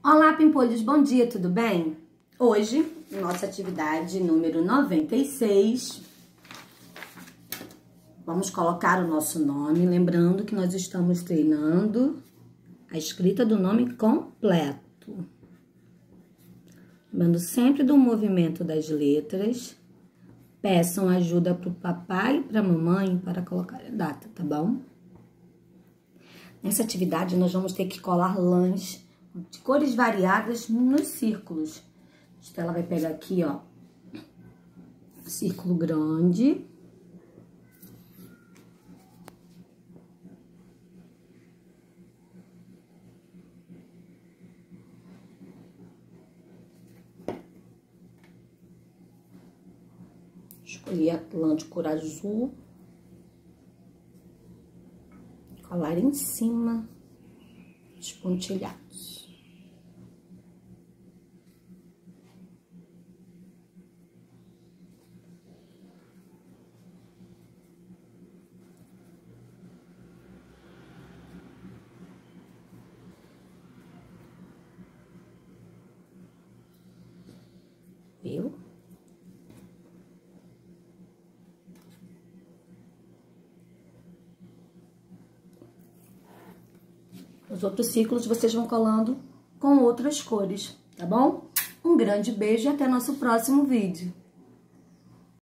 Olá, pimpolhos, bom dia, tudo bem? Hoje, nossa atividade número 96, vamos colocar o nosso nome, lembrando que nós estamos treinando a escrita do nome completo. Lembrando sempre do movimento das letras. Peçam ajuda para o papai e para a mamãe para colocar a data, tá bom? Nessa atividade, nós vamos ter que colar lãs de cores variadas nos círculos. A Estela vai pegar aqui, ó, círculo grande. Escolhi a lã de cor azul. Colar em cima dos pontilhados. Viu? Os outros círculos vocês vão colando com outras cores, tá bom? Um grande beijo e até nosso próximo vídeo.